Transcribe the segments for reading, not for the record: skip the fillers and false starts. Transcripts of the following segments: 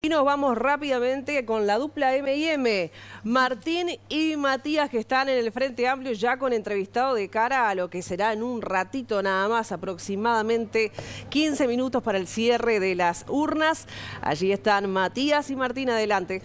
Y nos vamos rápidamente con la dupla M&M, Martín y Matías, que están en el Frente Amplio ya con entrevistado de cara a lo que será en un ratito nada más, aproximadamente 15 minutos para el cierre de las urnas. Allí están Matías y Martín, adelante.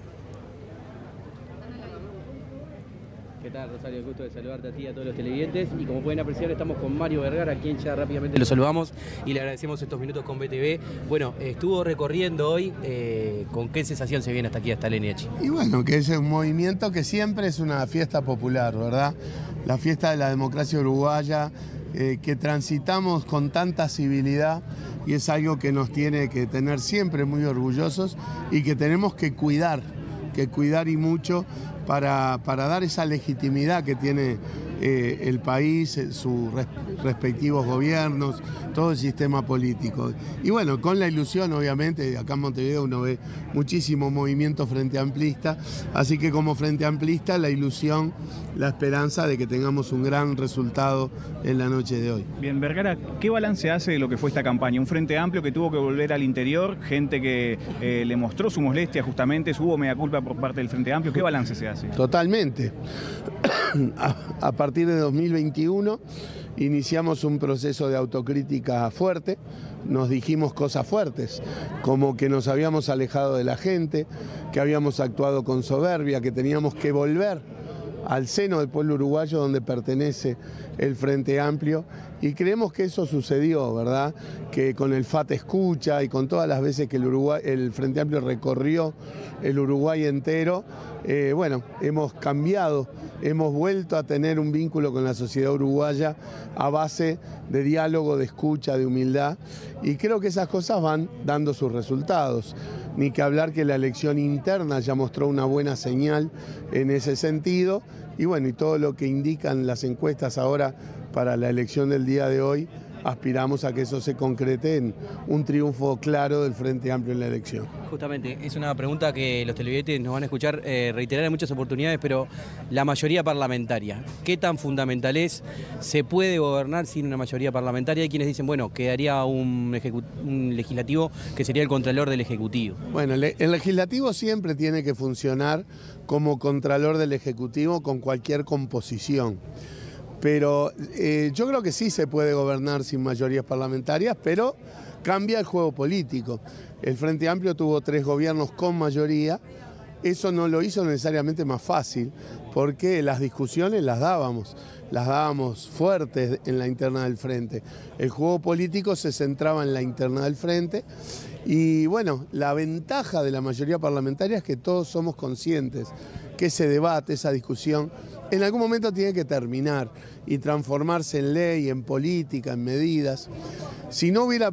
¿Qué tal, Rosario? El gusto de saludarte a ti y a todos los televidentes. Y como pueden apreciar, estamos con Mario Vergara, a quien ya rápidamente lo saludamos y le agradecemos estos minutos con BTV. Bueno, estuvo recorriendo hoy, ¿con qué sensación se viene hasta aquí, hasta Leniachi? Y bueno, que es un movimiento que siempre es una fiesta popular, ¿verdad? La fiesta de la democracia uruguaya, que transitamos con tanta civilidad, y es algo que nos tiene que tener siempre muy orgullosos y que tenemos que cuidar y mucho para dar esa legitimidad que tiene el país, sus respectivos gobiernos, todo el sistema político. Y bueno, con la ilusión, obviamente, acá en Montevideo uno ve muchísimo movimiento frente amplista, así que como frente amplista la ilusión, la esperanza de que tengamos un gran resultado en la noche de hoy. Bien, Vergara, ¿qué balance hace de lo que fue esta campaña? Un frente amplio que tuvo que volver al interior, gente que le mostró su molestia justamente, hubo mea culpa por parte del Frente Amplio. ¿Qué balance se hace? Totalmente. A partir de 2021 iniciamos un proceso de autocrítica fuerte, nos dijimos cosas fuertes, como que nos habíamos alejado de la gente, que habíamos actuado con soberbia, que teníamos que volver al seno del pueblo uruguayo donde pertenece el Frente Amplio, y creemos que eso sucedió, ¿verdad? Que con el FAT Escucha y con todas las veces que el Frente Amplio recorrió el Uruguay entero, bueno, hemos cambiado, hemos vuelto a tener un vínculo con la sociedad uruguaya a base de diálogo, de escucha, de humildad, y creo que esas cosas van dando sus resultados. Ni que hablar que la elección interna ya mostró una buena señal en ese sentido, y bueno, y todo lo que indican las encuestas ahora para la elección del día de hoy, aspiramos a que eso se concrete en un triunfo claro del Frente Amplio en la elección. Justamente, es una pregunta que los televidentes nos van a escuchar reiterar en muchas oportunidades, pero la mayoría parlamentaria, ¿qué tan fundamental es? ¿Se puede gobernar sin una mayoría parlamentaria? Hay quienes dicen, bueno, quedaría un legislativo que sería el contralor del Ejecutivo. Bueno, el legislativo siempre tiene que funcionar como contralor del Ejecutivo con cualquier composición. Pero yo creo que sí se puede gobernar sin mayorías parlamentarias, pero cambia el juego político. El Frente Amplio tuvo 3 gobiernos con mayoría, eso no lo hizo necesariamente más fácil, porque las discusiones las dábamos fuertes en la interna del Frente. El juego político se centraba en la interna del Frente, y bueno, la ventaja de la mayoría parlamentaria es que todos somos conscientes que ese debate, esa discusión, en algún momento tiene que terminar y transformarse en ley, en política, en medidas. Si no hubiera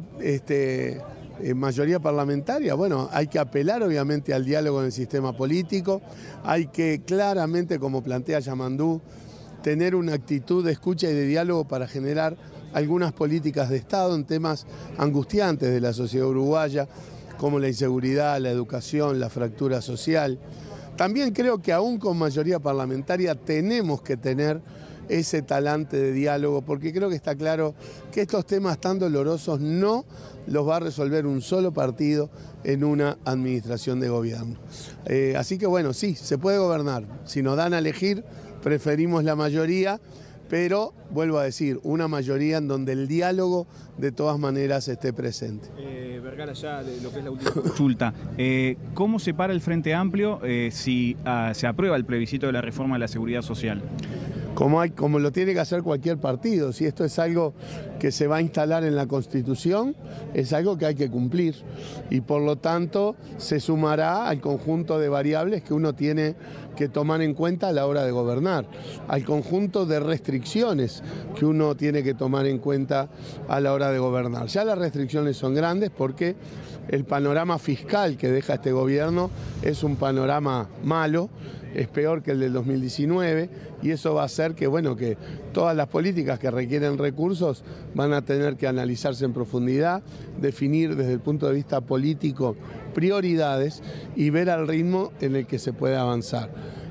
mayoría parlamentaria, bueno, hay que apelar obviamente al diálogo en el sistema político, hay que claramente, como plantea Yamandú, tener una actitud de escucha y de diálogo para generar algunas políticas de Estado en temas angustiantes de la sociedad uruguaya, como la inseguridad, la educación, la fractura social. También creo que aún con mayoría parlamentaria tenemos que tener ese talante de diálogo, porque creo que está claro que estos temas tan dolorosos no los va a resolver un solo partido en una administración de gobierno. Así que bueno, sí, se puede gobernar. Si nos dan a elegir, preferimos la mayoría, pero vuelvo a decir, una mayoría en donde el diálogo de todas maneras esté presente. Vergara, ya de lo que es la última consulta, ¿cómo se para el Frente Amplio si se aprueba el plebiscito de la reforma de la seguridad social? Como lo tiene que hacer cualquier partido, si esto es algo que se va a instalar en la Constitución, es algo que hay que cumplir, y por lo tanto se sumará al conjunto de variables que uno tiene que tomar en cuenta a la hora de gobernar, al conjunto de restricciones que uno tiene que tomar en cuenta a la hora de gobernar. Ya las restricciones son grandes porque el panorama fiscal que deja este gobierno es un panorama malo, es peor que el del 2019, y eso va a hacer que, bueno, que todas las políticas que requieren recursos van a tener que analizarse en profundidad, definir desde el punto de vista político prioridades y ver al ritmo en el que se puede avanzar.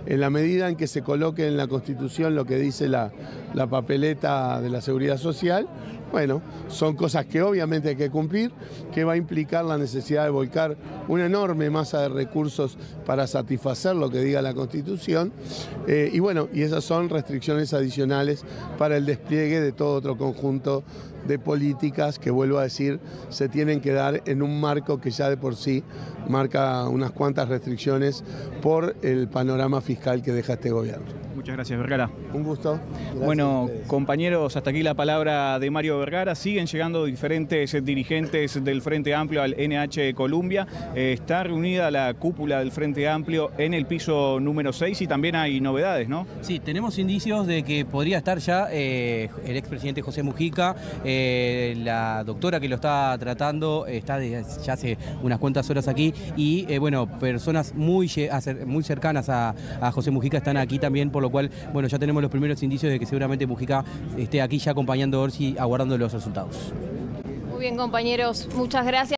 en la medida en que se coloque en la Constitución lo que dice la papeleta de la Seguridad Social, bueno, son cosas que obviamente hay que cumplir, que va a implicar la necesidad de volcar una enorme masa de recursos para satisfacer lo que diga la Constitución, y bueno, y esas son restricciones adicionales para el despliegue de todo otro conjunto de políticas que, vuelvo a decir, se tienen que dar en un marco que ya de por sí marca unas cuantas restricciones por el panorama fiscal que deja este gobierno. Muchas gracias, Vergara. Un gusto. Gracias. Bueno, compañeros, hasta aquí la palabra de Mario Vergara. Siguen llegando diferentes dirigentes del Frente Amplio al NH Columbia. Está reunida la cúpula del Frente Amplio en el piso número 6 y también hay novedades, ¿no? Sí, tenemos indicios de que podría estar ya el expresidente José Mujica, la doctora que lo está tratando está desde ya hace unas cuantas horas aquí y bueno, personas muy cercanas a José Mujica están aquí también, por lo cual, bueno, ya tenemos los primeros indicios de que seguramente Mujica esté aquí ya acompañando a Orsi, aguardando los resultados. Muy bien, compañeros, muchas gracias.